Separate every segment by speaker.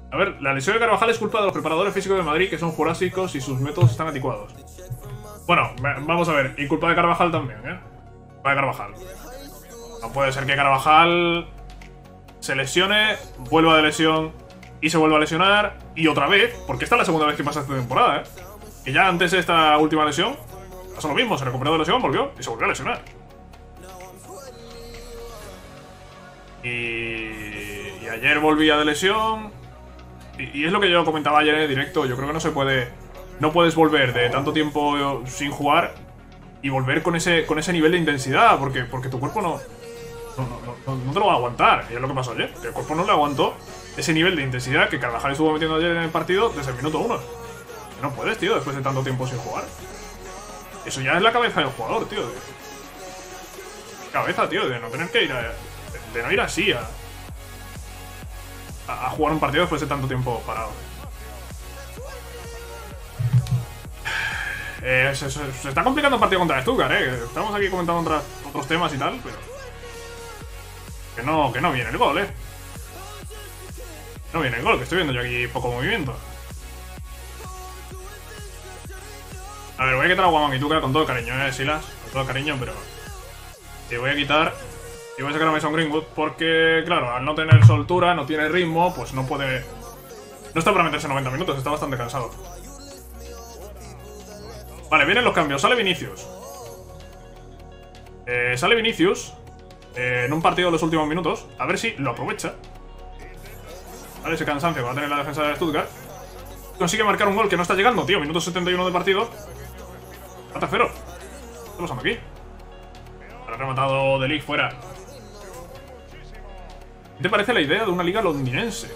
Speaker 1: A ver, la lesión de Carvajal es culpa de los preparadores físicos de Madrid, que son jurásicos y sus métodos están anticuados. Bueno, vamos a ver, y culpa de Carvajal también, ¿eh? Culpa de Carvajal. No puede ser que Carvajal se lesione, vuelva de lesión y se vuelva a lesionar y otra vez, porque esta es la segunda vez que pasa esta temporada, ¿eh? Que ya antes de esta última lesión pasó lo mismo, se recuperó de lesión, volvió y se volvió a lesionar. Y ayer volvía de lesión. Y es lo que yo comentaba ayer en el directo. Yo creo que no se puede. No puedes volver de tanto tiempo sin jugar y volver con ese nivel de intensidad. Porque tu cuerpo no te lo va a aguantar. Y es lo que pasó ayer. El cuerpo no le aguantó ese nivel de intensidad que Carvajal estuvo metiendo ayer en el partido desde el minuto 1. Que no puedes, tío, después de tanto tiempo sin jugar. Eso ya es la cabeza del jugador, tío. Cabeza, tío, de no tener que ir de no ir así a jugar un partido después de tanto tiempo parado. Se está complicando el partido contra Stuttgart, Estamos aquí comentando otros temas y tal, pero que no viene el gol, No viene el gol, que estoy viendo yo aquí poco movimiento. A ver, voy a quitar a Guamanguituca con todo el cariño, Silas. Con todo el cariño, pero te voy a quitar. Y voy a sacar a Mason Greenwood porque, claro, al no tener soltura, no tiene ritmo, pues no puede... No está para meterse 90 minutos, está bastante cansado. Vale, vienen los cambios. Sale Vinicius. Sale Vinicius en un partido de los últimos minutos. A ver si lo aprovecha. Vale, ese cansancio que va a tener la defensa de Stuttgart. Consigue marcar un gol que no está llegando, tío. Minuto 71 de partido. A tercero. ¿Qué está pasando aquí? Ahora ha rematado De Ligt fuera. ¿Qué te parece la idea de una liga londinense?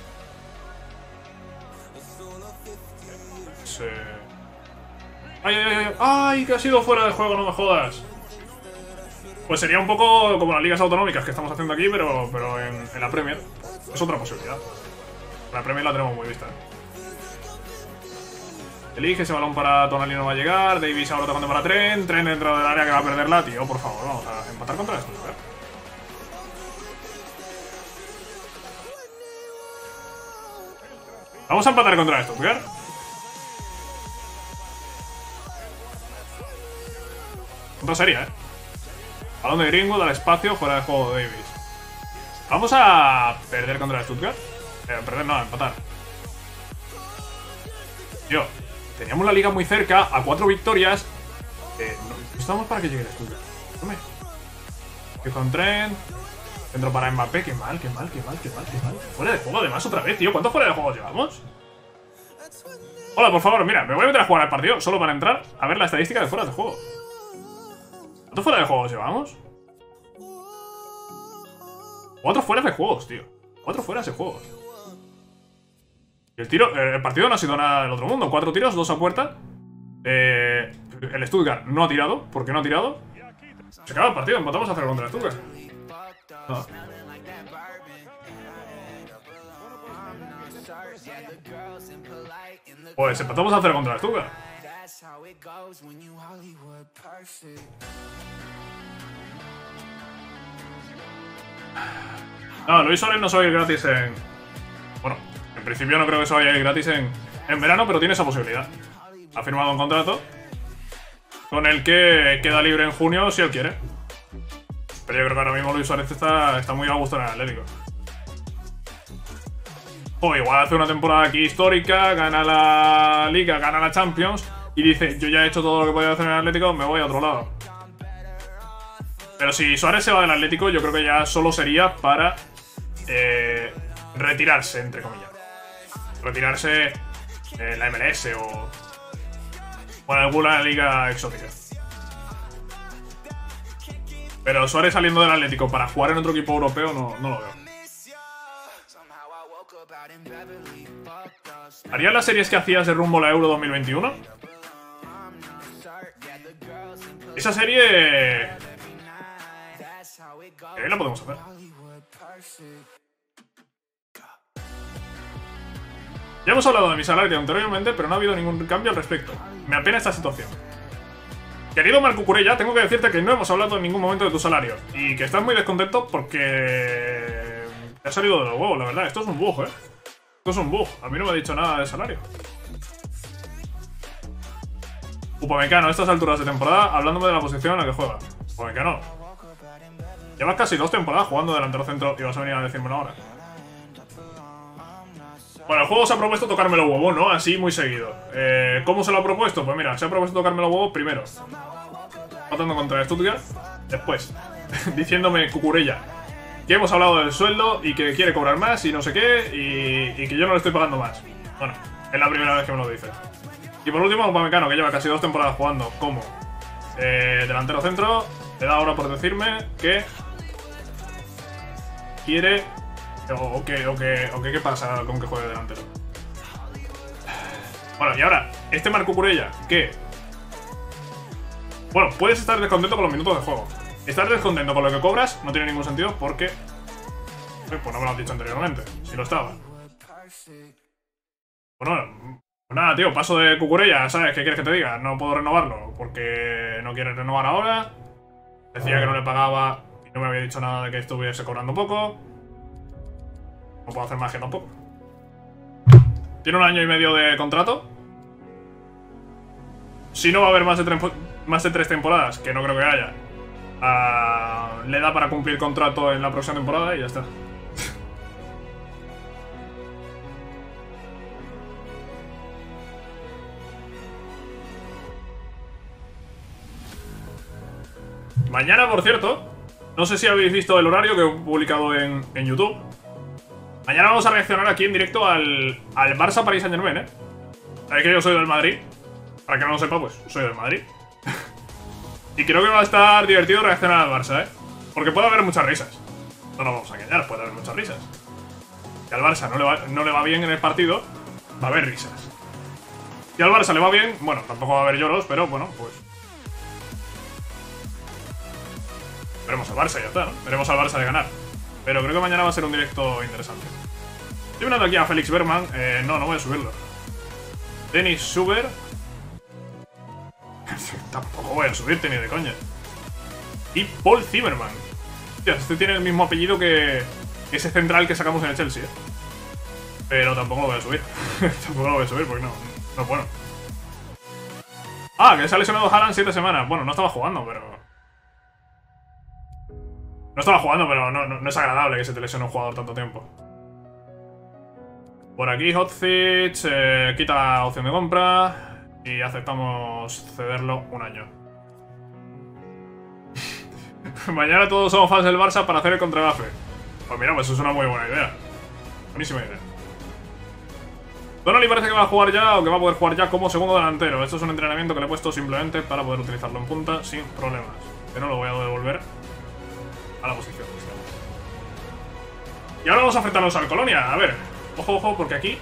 Speaker 1: ¡Ay, que ha sido fuera de juego, no me jodas! Pues sería un poco como las ligas autonómicas que estamos haciendo aquí, pero en la Premier. Es otra posibilidad. La Premier la tenemos muy vista. Elige ese balón para Tonali, no va a llegar. Davis ahora tocando para Trent. Trent dentro del área que va a perderla, tío. Por favor, vamos a empatar contra esto, ¿verdad? Vamos a empatar contra esto, ¿verdad? Otra serie, Balón de Greenwood al espacio, fuera de juego de Davis. Vamos a perder contra el Stuttgart. Perder no, empatar. Tío, teníamos la liga muy cerca, a 4 victorias. No estamos para que llegue el Stuttgart. Que con Trent. Centro para Mbappé, qué mal. Fuera de juego además otra vez, tío. ¿Cuántos fuera de juego llevamos? Hola, por favor, mira, me voy a meter a jugar al partido solo para entrar a ver la estadística de fuera de juego. ¿Cuántos fuera de juegos llevamos? 4 fuera de juegos, tío. 4 fuera de juegos. Y el partido no ha sido nada del otro mundo. 4 tiros, 2 a puerta. El Stuttgart no ha tirado. ¿Por qué no ha tirado? Se acaba el partido, empatamos a 0 contra el Stuttgart. No. Pues empatamos a 0 contra el Stuttgart. No, Luis Suárez no se va a ir gratis en... Bueno, en principio no creo que se vaya a ir gratis en verano, pero tiene esa posibilidad. Ha firmado un contrato con el que queda libre en junio si él quiere. Pero yo creo que ahora mismo Luis Suárez está muy a gusto en el Atlético. O igual hace una temporada aquí histórica, gana la Liga, gana la Champions y dice, yo ya he hecho todo lo que podía hacer en el Atlético, me voy a otro lado. Pero si Suárez se va del Atlético, yo creo que ya solo sería para retirarse, entre comillas. Retirarse en la MLS o en alguna liga exótica. Pero Suárez saliendo del Atlético para jugar en otro equipo europeo no lo veo. ¿Harías las series que hacías de rumbo a la Euro 2021? Esa serie... la podemos hacer. Ya hemos hablado de mi salario anteriormente, pero no ha habido ningún cambio al respecto. Me apena esta situación. Querido Marco Curella, tengo que decirte que no hemos hablado en ningún momento de tu salario y que estás muy descontento porque te ha salido de los huevos, la verdad. Esto es un bug, Esto es un bug. A mí no me ha dicho nada de salario. Upamecano, a estas alturas de temporada, hablándome de la posición en la que juega. Upamecano, llevas casi 2 temporadas jugando delantero centro y vas a venir a decirme ahora. Bueno, el juego se ha propuesto tocarme los huevos, ¿no? Así muy seguido. ¿Cómo se lo ha propuesto? Pues mira, se ha propuesto tocarme los huevos primero matando contra Stuttgart. Después, diciéndome Cucurella que hemos hablado del sueldo y que quiere cobrar más y no sé qué, y que yo no le estoy pagando más. Bueno, es la primera vez que me lo dice. Y por último, Upamecano, que lleva casi 2 temporadas jugando como delantero centro, le da ahora por decirme que quiere... O qué pasa con que juegue delantero. Bueno, y ahora, este Marc Cucurella, que... Bueno, puedes estar descontento con los minutos de juego. Estar descontento con lo que cobras no tiene ningún sentido porque... Pues no me lo has dicho anteriormente, si lo estaba. Bueno, nada, tío, paso de Cucurella, ¿sabes? ¿Qué quieres que te diga? No puedo renovarlo porque no quiere renovar ahora. Decía que no le pagaba y no me había dicho nada de que estuviese cobrando poco. No puedo hacer magia tampoco. Tiene 1 año y medio de contrato. Si no va a haber más de 3 temporadas, que no creo que haya, le da para cumplir contrato en la próxima temporada y ya está. Mañana, por cierto, no sé si habéis visto el horario que he publicado en YouTube. Mañana vamos a reaccionar aquí en directo al Barça Paris Saint-Germain, ¿eh? Sabéis que yo soy del Madrid. Para que no lo sepa, pues soy del Madrid. Y creo que va a estar divertido reaccionar al Barça, ¿eh? Porque puede haber muchas risas. No nos vamos a engañar, puede haber muchas risas. Si al Barça no le va bien en el partido, va a haber risas. Si al Barça le va bien, bueno, tampoco va a haber lloros, pero bueno, pues... Veremos al Barça y ya está, ¿no? Veremos al Barça de ganar. Pero creo que mañana va a ser un directo interesante. Estoy mirando aquí a Félix Bergman. No voy a subirlo. Dennis Suber. Tampoco voy a subirte ni de coña. Y Paul Zimmerman. Hostia, este tiene el mismo apellido que ese central que sacamos en el Chelsea, ¿eh? Pero tampoco lo voy a subir. Tampoco lo voy a subir porque no es bueno. Ah, que se ha lesionado Haaland 7 semanas. Bueno, no estaba jugando, pero... No estaba jugando, pero no es agradable que se te lesione un jugador tanto tiempo. Por aquí Hodzic quita la opción de compra y aceptamos cederlo 1 año. Mañana todos somos fans del Barça para hacer el contragafe. Pues mira, pues eso es una muy buena idea. Buenísima idea. Donnelly parece que va a jugar ya o que va a poder jugar ya como segundo delantero. Esto es un entrenamiento que le he puesto simplemente para poder utilizarlo en punta sin problemas. Pero lo voy a devolver a la posición. Y ahora vamos a enfrentarnos al Colonia. A ver, ojo, porque aquí...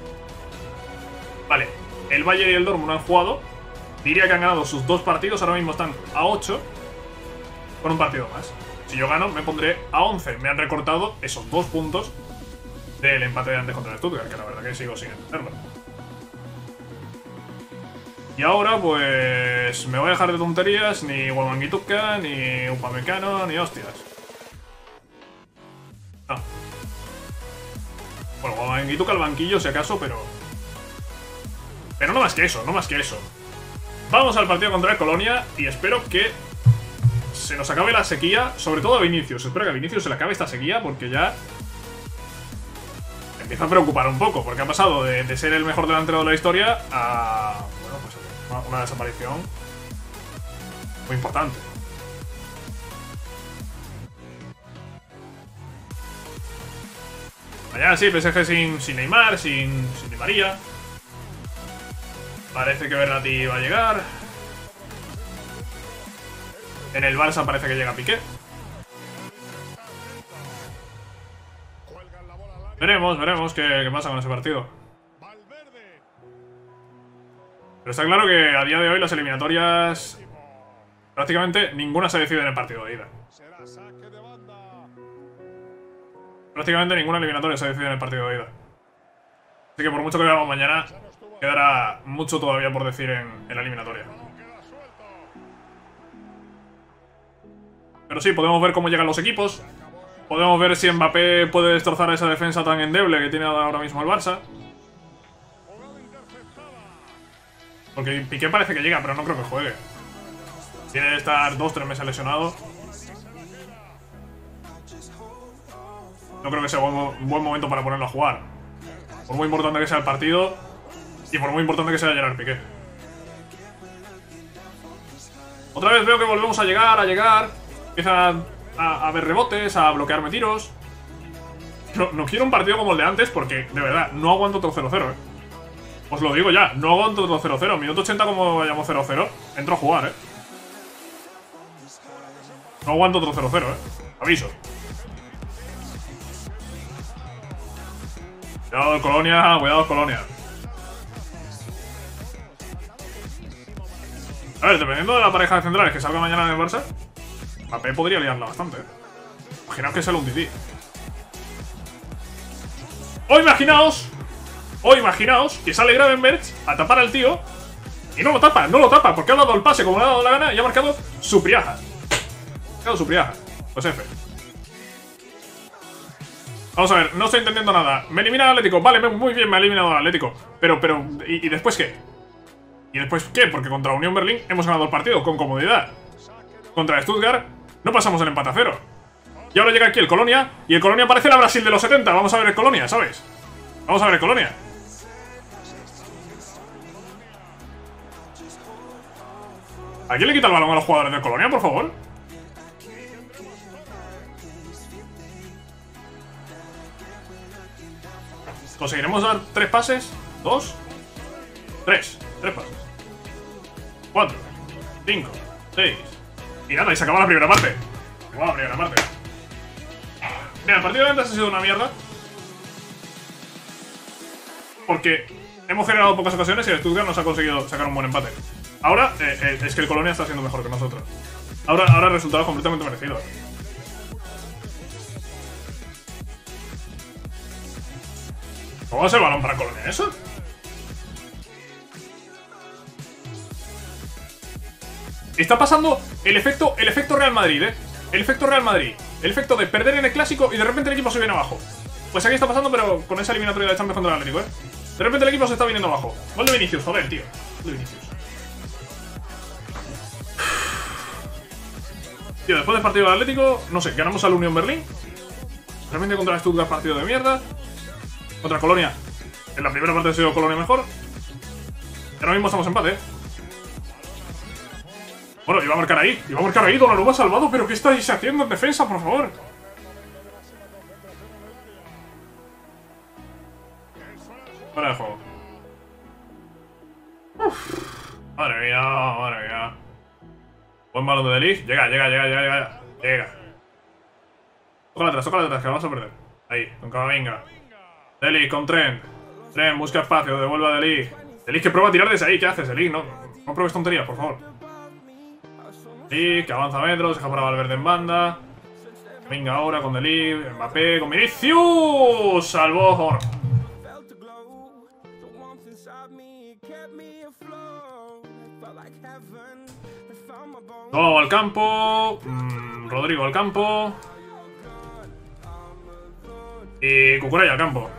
Speaker 1: Vale, el Bayern y el Dortmund han jugado. Diría que han ganado sus 2 partidos. Ahora mismo están a 8 con un partido más. Si yo gano, me pondré a 11. Me han recortado esos 2 puntos del empate de antes contra el Stuttgart, que la verdad que sigo sin entenderlo. Y ahora, pues... me voy a dejar de tonterías. Ni Wembanyama, ni Upamecano, ni hostias. No. Bueno, Wembanyama al banquillo, si acaso, pero... Pero no más que eso, no más que eso. Vamos al partido contra el Colonia y espero que se nos acabe la sequía, sobre todo a Vinicius. Espero que a Vinicius se le acabe esta sequía porque ya... me empieza a preocupar un poco, porque ha pasado de ser el mejor delantero de la historia a... bueno, pues una desaparición muy importante. Mañana sí, PSG sin Neymar, sin Di María. Parece que Verratti va a llegar. En el Barça parece que llega Piqué. Veremos qué pasa con ese partido. Pero está claro que a día de hoy las eliminatorias... prácticamente ninguna se decide en el partido de ida. Prácticamente ninguna eliminatoria se decide en el partido de ida. Así que por mucho que veamos mañana, quedará mucho todavía por decir en la eliminatoria. Pero sí, podemos ver cómo llegan los equipos. Podemos ver si Mbappé puede destrozar esa defensa tan endeble que tiene ahora mismo el Barça. Porque Piqué parece que llega, pero no creo que juegue. Tiene que estar 2-3 meses lesionado. No creo que sea un buen momento para ponerlo a jugar. Por muy importante que sea el partido y por muy importante que sea Gerard Piqué. Otra vez veo que volvemos a llegar. Empiezan a haber rebotes, a bloquearme tiros. No quiero un partido como el de antes porque, de verdad, no aguanto otro 0-0, Os lo digo ya, no aguanto otro 0-0. Minuto 80 como vayamos 0-0, entro a jugar, No aguanto otro 0-0, Aviso. Cuidado, Colonia, cuidado, Colonia. A ver, dependiendo de la pareja de centrales que salga mañana en el Barça, Mbappé podría liarla bastante, Imaginaos que sale un Didi. O imaginaos que sale Gravenberch a tapar al tío y no lo tapa, porque ha dado el pase como le ha dado la gana y ha marcado Supriaja. Pues F. Vamos a ver, no estoy entendiendo nada. Me elimina el Atlético, vale, muy bien, me ha eliminado el Atlético. Pero, ¿y después qué? ¿Y después qué? Porque contra Unión Berlín hemos ganado el partido con comodidad. Contra Stuttgart no pasamos el empate a 0. Y ahora llega aquí el Colonia, y el Colonia parece la Brasil de los 70. Vamos a ver el Colonia, ¿sabes? Vamos a ver el Colonia. ¿A quién le quita el balón a los jugadores del Colonia, por favor? ¿Conseguiremos dar 3 pases? 2, 3 pases. 4, 5, 6. Y nada, y se acaba la primera parte. Mira, el partido de antes ha sido una mierda. Porque hemos generado pocas ocasiones y el Stuttgart nos ha conseguido sacar un buen empate. Ahora, es que el Colonia está siendo mejor que nosotros. Ahora el resultado es completamente merecido. ¿Cómo va a ser el balón para Colonia eso? Está pasando el efecto Real Madrid, El efecto Real Madrid. El efecto de perder en el Clásico y de repente el equipo se viene abajo. Pues aquí está pasando, pero con esa eliminatoria de Champions contra el Atlético, De repente el equipo se está viniendo abajo. Gol de Vinicius, joder, tío. Gol de Vinicius. Tío, después del partido del Atlético, no sé, ganamos al Unión Berlín. De repente contra el Stuttgart, partido de mierda. Contra Colonia. En la primera parte ha sido Colonia mejor. Y ahora mismo estamos en empate, Bueno, iba a marcar ahí, Donnarumma ha salvado, pero ¿qué estáis haciendo en defensa, por favor? Fuera de juego. Madre mía. Buen balón de Ligt. Llega. Tócala atrás, que vamos a perder. Ahí, con Camavinga. De Ligt con Trent. Trent busca espacio, devuelve a De Ligt. De Ligt que prueba a tirar desde ahí, ¿qué haces, De Ligt? No pruebes tonterías, por favor. Que avanza metros, deja para Valverde en banda. Venga ahora con De Ligt, Mbappé, con Vinicius. Salvó. Todo al campo. Rodrigo al campo. Y Cucurella al campo.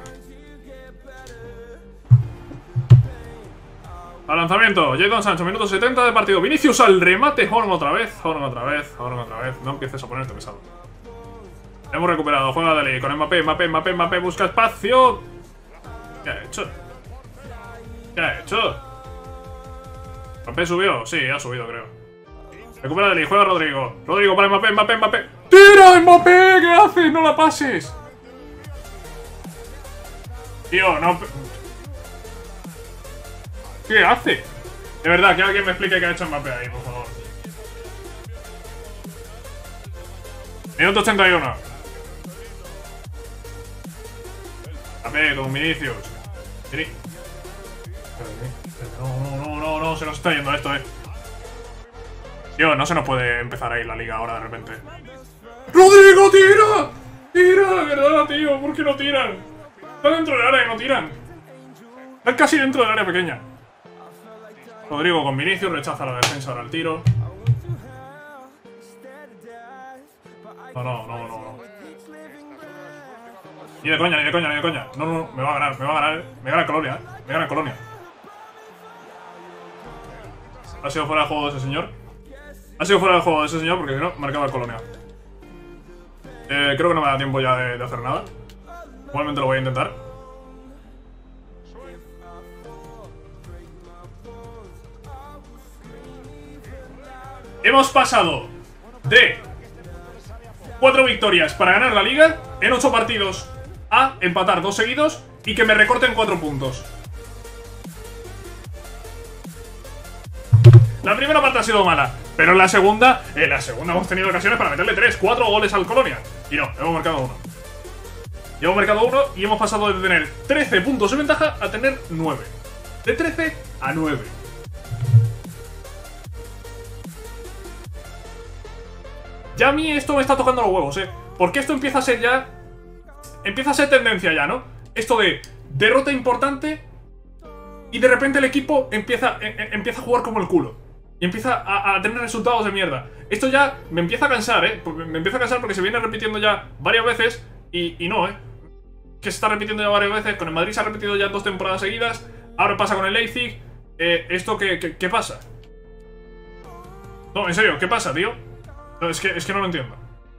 Speaker 1: Al lanzamiento, Jadon Sancho, minuto 70 de partido. Vinicius al remate, Horn otra vez. No empieces a ponerte pesado. Hemos recuperado, juega Dele con Mbappé, busca espacio. ¿Qué ha hecho? ¿Mbappé subió? Sí, ha subido, creo. Recupera Dele, juega Rodrigo. Rodrigo para Mbappé. ¡Tira, Mbappé! ¿Qué haces? ¡No la pases! Tío, no... ¿Qué hace? De verdad, que alguien me explique qué ha hecho Mbappé ahí, por favor. Minuto 81. Mbappé con Vinicius. No, se nos está yendo esto, Tío, no se nos puede empezar ahí la liga ahora de repente. ¡Rodrigo, tira! ¡Tira! ¿Verdad, tío? ¿Por qué no tiran? Están dentro del área y no tiran. Están casi dentro del área pequeña. Rodrigo con Vinicius, rechaza la defensa ahora el tiro. No. Ni de coña, ni de coña, ni de coña. No, no, me va a ganar, me va a ganar. Me gana Colonia, me gana Colonia. Ha sido fuera de juego de ese señor. Ha sido fuera de juego de ese señor porque si no, marcaba Colonia. Creo que no me da tiempo ya de hacer nada. Igualmente lo voy a intentar. Hemos pasado de 4 victorias para ganar la liga en 8 partidos a empatar 2 seguidos y que me recorten 4 puntos. La primera parte ha sido mala, pero en la segunda hemos tenido ocasiones para meterle 4 goles al Colonia. Y no, hemos marcado 1. Y hemos marcado 1 y hemos pasado de tener 13 puntos de ventaja a tener 9. De 13 a 9. Ya a mí esto me está tocando los huevos, porque esto empieza a ser ya... Empieza a ser tendencia ya, ¿no? Esto de derrota importante y de repente el equipo empieza a jugar como el culo. Y empieza a tener resultados de mierda. Esto ya me empieza a cansar, me empieza a cansar porque se viene repitiendo ya varias veces y no, que se está repitiendo ya varias veces. Con el Madrid se ha repetido ya 2 temporadas seguidas. Ahora pasa con el Leipzig. ¿Esto qué pasa? No, en serio, ¿qué pasa, tío? No, es que no lo entiendo.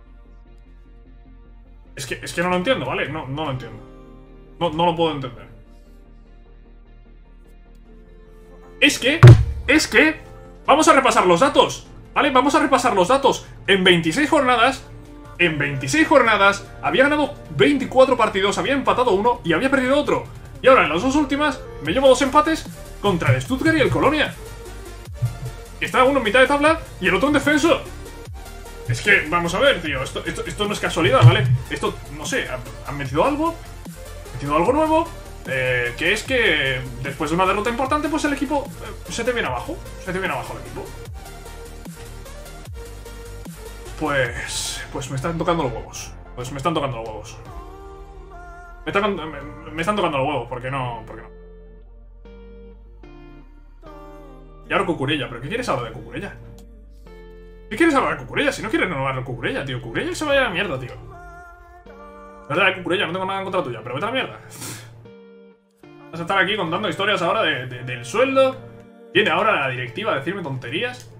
Speaker 1: Es que no lo entiendo, ¿vale? No lo entiendo. No lo puedo entender. Es que... Vamos a repasar los datos, ¿vale? Vamos a repasar los datos. En 26 jornadas había ganado 24 partidos, había empatado 1 y había perdido otro. Y ahora en las 2 últimas me llevo 2 empates contra el Stuttgart y el Colonia. Está uno en mitad de tabla y el otro en descenso. Es que, vamos a ver, tío, esto no es casualidad, ¿vale? Esto, no sé, ¿han metido algo? ¿Han metido algo nuevo? Que es que después de una derrota importante, pues el equipo se te viene abajo. Se te viene abajo el equipo. Pues me están tocando los huevos. Pues me están tocando los huevos. Me están tocando los huevos, ¿por qué no? Y ahora Cucurella, ¿pero qué quieres ahora de Cucurella? ¿Qué quieres hablar de Cucurella? Si no quieres renovar el Cucurella, tío. Cucurella se vaya a la mierda, tío. La verdad, Cucurella, no tengo nada en contra tuya, pero vete a la mierda. Vas a estar aquí contando historias ahora del sueldo. Viene ahora la directiva a decirme tonterías.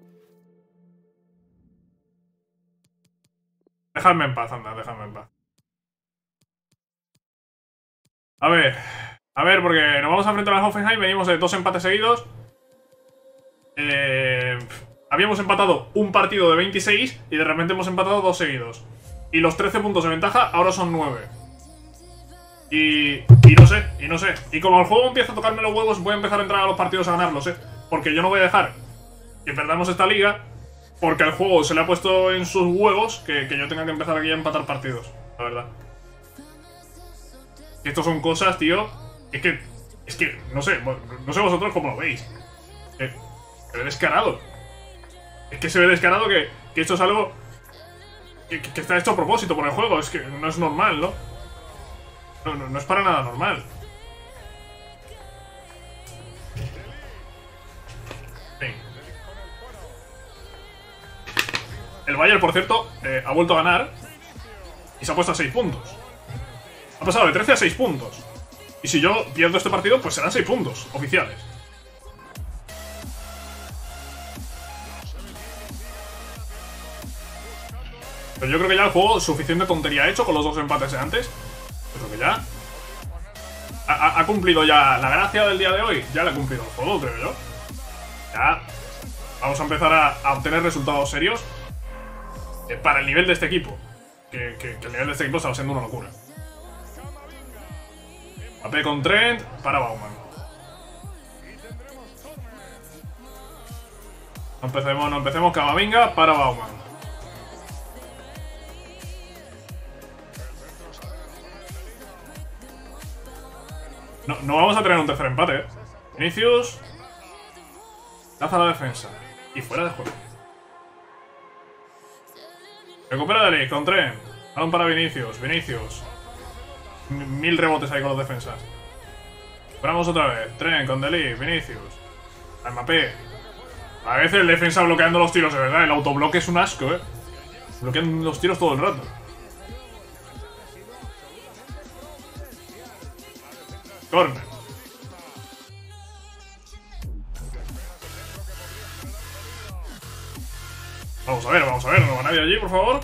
Speaker 1: Dejadme en paz, anda, dejadme en paz. A ver, porque nos vamos a enfrentar al Hoffenheim. Venimos de 2 empates seguidos. Habíamos empatado un partido de 26 y de repente hemos empatado 2 seguidos. Y los 13 puntos de ventaja ahora son 9. Y no sé. Y como el juego empieza a tocarme los huevos, voy a empezar a entrar a los partidos a ganarlos, porque yo no voy a dejar que perdamos esta liga porque al juego se le ha puesto en sus huevos que yo tenga que empezar aquí a empatar partidos, la verdad. Y estos son cosas, tío. Es que no sé vosotros cómo lo veis. Se ve descarado. Es que se ve descarado que esto es algo que está hecho a propósito por el juego. Es que no es normal, ¿no? No es para nada normal. Sí. El Bayern, por cierto, ha vuelto a ganar y se ha puesto a 6 puntos. Ha pasado de 13 a 6 puntos. Y si yo pierdo este partido, pues serán 6 puntos oficiales. Pero yo creo que ya el juego suficiente tontería ha hecho con los 2 empates de antes. Yo creo que ya ha cumplido ya la gracia del día de hoy. Ya la ha cumplido el juego, creo yo. Ya vamos a empezar a obtener resultados serios para el nivel de este equipo. Que el nivel de este equipo está siendo una locura. AP con Trent para Bauman. No empecemos Camavinga para Bauman. No vamos a tener un tercer empate, Vinicius lanza la defensa y fuera de juego. Recupera de Ligt con Trent. Balón para Vinicius. 1000 rebotes ahí con los defensas. Recuperamos otra vez. Trent con De Ligt. Vinicius. Al Mbappé. A veces el defensa bloqueando los tiros, de verdad. El autobloque es un asco, Bloquean los tiros todo el rato. Corner. Vamos a ver, no va nadie allí, por favor.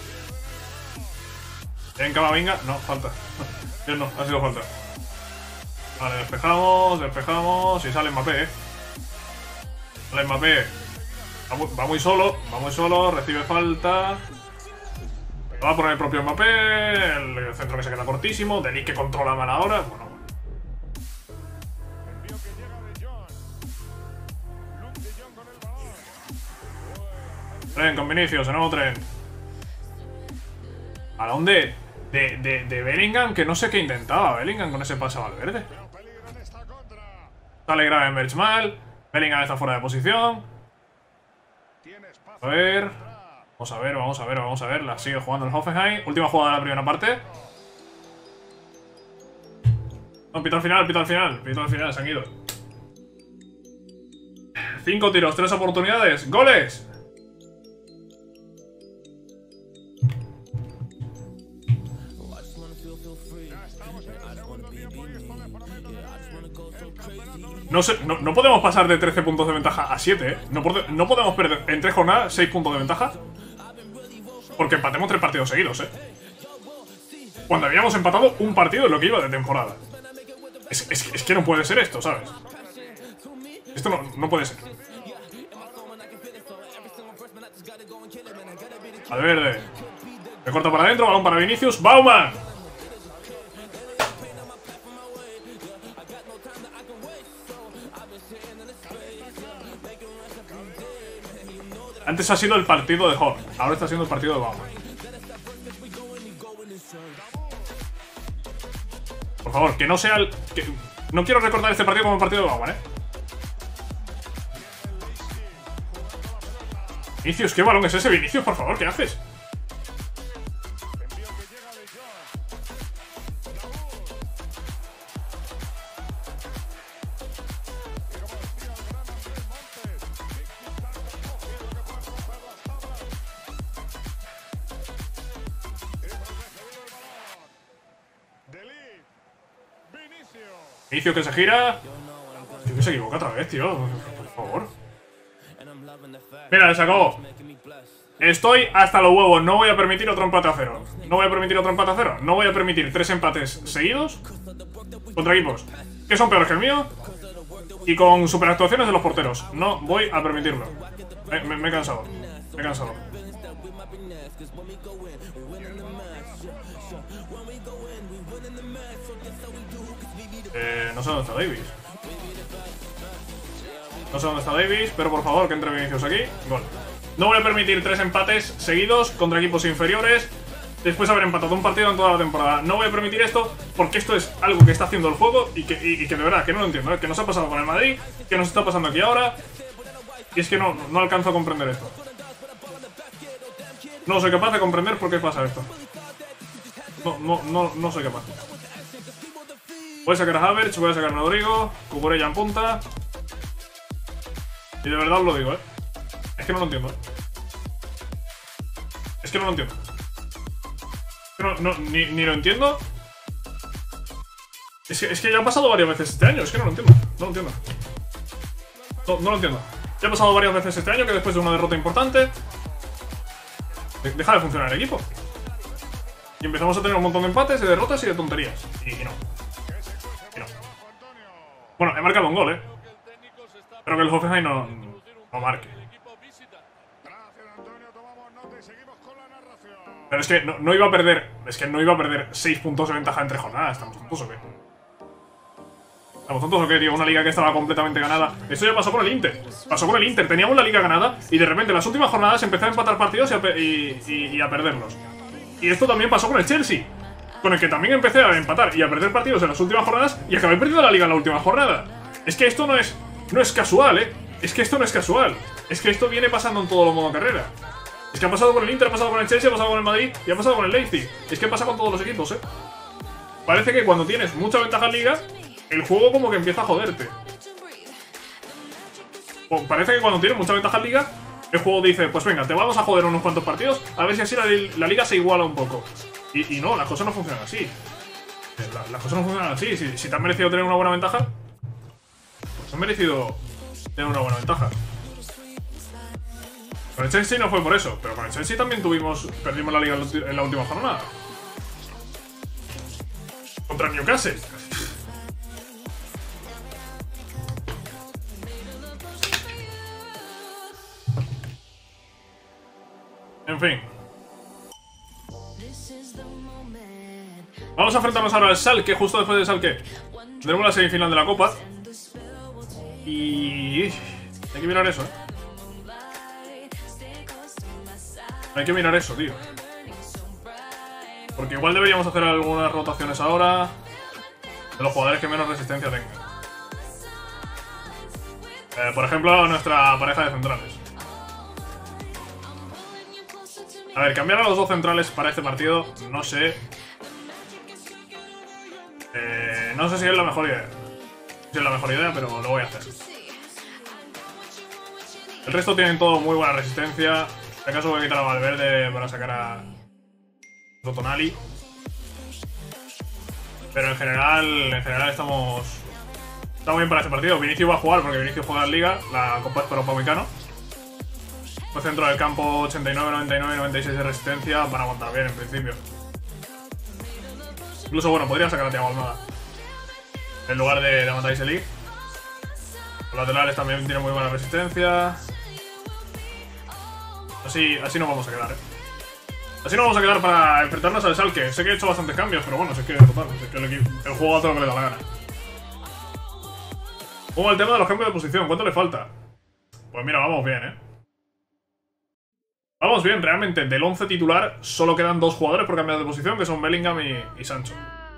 Speaker 1: En Camavinga, no, falta. Bien, no, ha sido falta. Vale, despejamos y sale Mbappé, Sale Mbappé. Va muy solo, recibe falta. Va a poner el propio Mbappé, el centro que se queda cortísimo, De Ligt que controla mal ahora. Bueno. Tren con Vinicius, el nuevo tren. ¿A dónde? De Bellingham, que no sé qué intentaba Bellingham con ese pase a Valverde. Sale Gravenberch mal. Bellingham está fuera de posición. A ver. Vamos a ver. La sigue jugando el Hoffenheim. Última jugada de la primera parte. No, pito al final, se han ido. 5 tiros, 3 oportunidades. ¡Goles! No sé, no podemos pasar de 13 puntos de ventaja a 7, ¿eh? No podemos perder en 3 jornadas 6 puntos de ventaja. Porque empatemos 3 partidos seguidos, ¿eh? Cuando habíamos empatado un partido en lo que iba de temporada. Es que no puede ser esto, ¿sabes? Esto no puede ser. Valverde. Recorta para adentro, balón para Vinicius. ¡Bauman! Antes ha sido el partido de Horn, ahora está siendo el partido de Bauman. Por favor, que no sea el... No quiero recordar este partido como el partido de Bauman, ¿eh? Vinicius, ¿qué balón es ese? Vinicius, por favor, ¿qué haces? Vinicius que se gira. Tío, que se equivoca otra vez, tío. Por favor. Mira, se acabó. Estoy hasta los huevos. No voy a permitir otro empate a 0. No voy a permitir 3 empates seguidos contra equipos que son peores que el mío y con superactuaciones de los porteros. No voy a permitirlo. Me he cansado. No sé dónde está Davis. Pero por favor que entre Vinicius aquí. Gol. No voy a permitir 3 empates seguidos contra equipos inferiores después de haber empatado un partido en toda la temporada. No voy a permitir esto porque esto es algo que está haciendo el juego y que de verdad que no lo entiendo, ¿eh? Que nos ha pasado con el Madrid, que nos está pasando aquí ahora. Y es que no alcanzo a comprender esto. No soy capaz de comprender por qué pasa esto. No soy capaz. Voy a sacar a Havertz, voy a sacar a Rodrigo, Cucurella en punta. Y de verdad os lo digo, ¿eh? Es que no lo entiendo, ¿eh? Ni lo entiendo. Es que ya ha pasado varias veces este año, es que no lo entiendo. No lo entiendo. Ya ha pasado varias veces este año que después de una derrota importante deja de funcionar el equipo. Y empezamos a tener un montón de empates, de derrotas y de tonterías. Y no. Bueno, he marcado un gol, ¿eh? Pero que el Hoffenheim no marque. Pero es que no iba a perder. Es que no iba a perder 6 puntos de ventaja entre jornadas. ¿Estamos tontos o qué? Tío? Una liga que estaba completamente ganada. Esto ya pasó con el Inter. Teníamos la liga ganada y de repente en las últimas jornadas empezó a empatar partidos y a perderlos. Y esto también pasó con el Chelsea, con el que también empecé a empatar y a perder partidos en las últimas jornadas y acabé perdiendo la liga en la última jornada. Es que esto no es casual, ¿eh? Es que esto no es casual. Es que esto viene pasando en todo lo modo carrera. Es que ha pasado con el Inter, ha pasado con el Chelsea, ha pasado con el Madrid y ha pasado con el Leipzig. Es que pasa con todos los equipos, ¿eh? Parece que cuando tienes mucha ventaja en liga, el juego como que empieza a joderte. Parece que cuando tienes mucha ventaja en liga, el juego dice, pues venga, te vamos a joder unos cuantos partidos, a ver si así la liga se iguala un poco. Y no, las cosas no funcionan así. Las cosas no funcionan así. Si te han merecido tener una buena ventaja, pues han merecido tener una buena ventaja. Con el Chelsea no fue por eso, pero con el Chelsea también perdimos la liga en la última jornada. Contra Newcastle. En fin. Vamos a enfrentarnos ahora al Schalke, justo después del Schalke. Tendremos la semifinal de la Copa. Y... hay que mirar eso, Hay que mirar eso, tío. Porque igual deberíamos hacer algunas rotaciones ahora de los jugadores que menos resistencia tengan. Por ejemplo, nuestra pareja de centrales. A ver, cambiar a los dos centrales para este partido, no sé. No sé si es la mejor idea. Si es la mejor idea, pero lo voy a hacer. El resto tienen todo muy buena resistencia. Si acaso voy a quitar a Valverde para sacar a Tonali. Pero en general estamos bien para este partido. Vinicius va a jugar porque Vinicius juega en Liga. La Copa es para Upamecano. Pues centro del campo, 89, 99, 96 de resistencia. Van a aguantar bien en principio. Incluso, bueno, podría sacar a Thiago Almada en lugar de Matthijs de Ligt. Los laterales también tienen muy buena resistencia. Así nos vamos a quedar, Así nos vamos a quedar para enfrentarnos al Schalke. Sé que he hecho bastantes cambios, pero bueno, sé que total, sé que el juego hace lo que le da la gana. Como el tema de los cambios de posición, ¿cuánto le falta? Pues mira, vamos bien, Vamos bien, realmente. Del 11 titular solo quedan 2 jugadores por cambiar de posición, que son Bellingham y Sancho.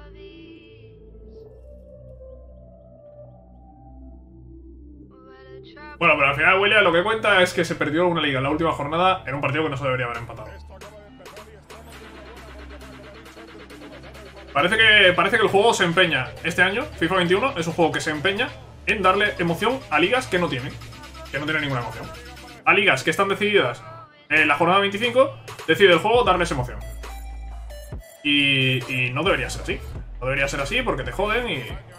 Speaker 1: Bueno, pero al final, William, lo que cuenta es que se perdió una liga en la última jornada en un partido que no se debería haber empatado. Parece que el juego se empeña este año. FIFA 21 es un juego que se empeña en darle emoción a ligas que no tienen ninguna emoción. A ligas que están decididas en la jornada 25, decide el juego darles emoción. Y no debería ser así. No debería ser así porque te joden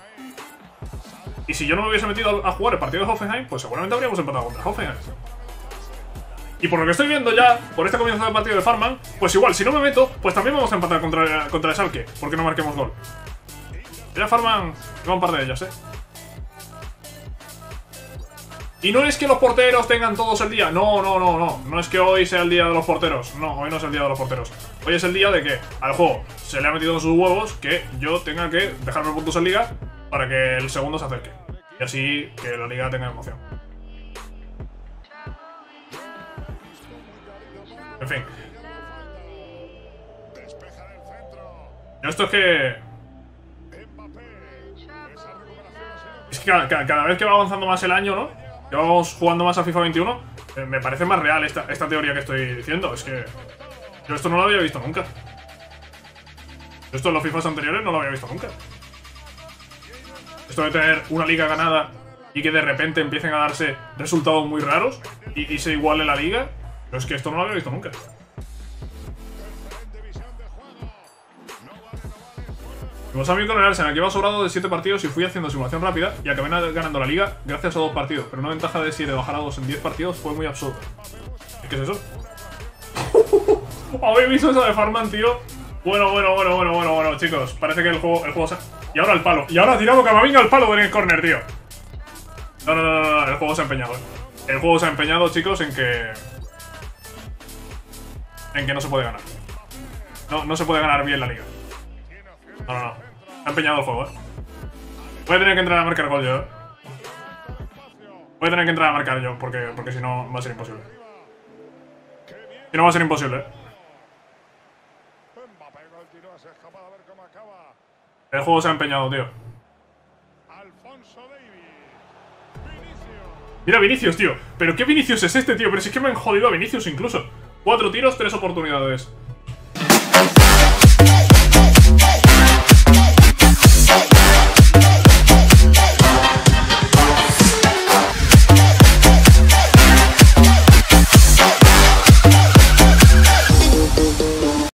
Speaker 1: y si yo no me hubiese metido a jugar el partido de Hoffenheim, pues seguramente habríamos empatado contra Hoffenheim. Y por lo que estoy viendo ya, por este comienzo del partido de Farman, pues igual, si no me meto, pues también vamos a empatar contra el Schalke, porque no marquemos gol. Ya Farman lleva un par de ellas, Y no es que los porteros tengan todos el día. No. No es que hoy sea el día de los porteros. No, hoy no es el día de los porteros. Hoy es el día de que al juego se le ha metido en sus huevos que yo tenga que dejarme puntos en liga para que el segundo se acerque. Y así que la liga tenga emoción. En fin. Esto es que... es que cada vez que va avanzando más el año, ¿no? Que vamos jugando más a FIFA 21, me parece más real esta teoría que estoy diciendo. Es que yo esto no lo había visto nunca. Esto en los FIFAs anteriores no lo había visto nunca. Esto de tener una liga ganada y que de repente empiecen a darse resultados muy raros y se iguale la liga. Pero es que esto no lo había visto nunca. Como saben con el Arsenal, que iba sobrado de 7 partidos y fui haciendo simulación rápida y acabé ganando la liga gracias a 2 partidos. Pero una ventaja de 7 bajar a 2 en 10 partidos fue muy absurda. ¿Qué es eso? ¿Habéis visto eso de Farman, tío? Bueno, chicos. Parece que el juego se... Y ahora el palo. Y ahora ha tirado Camavinga al palo en el córner, tío. No. El juego se ha empeñado, El juego se ha empeñado, chicos, en que no se puede ganar. No se puede ganar bien la liga. No. Ha empeñado el juego, Voy a tener que entrar a marcar gol yo, Voy a tener que entrar a marcar yo, porque si no va a ser imposible. Si no va a ser imposible, El juego se ha empeñado, tío. Mira Vinicius, tío. ¿Pero qué Vinicius es este, tío? Pero si es que me han jodido a Vinicius incluso. 4 tiros, 3 oportunidades.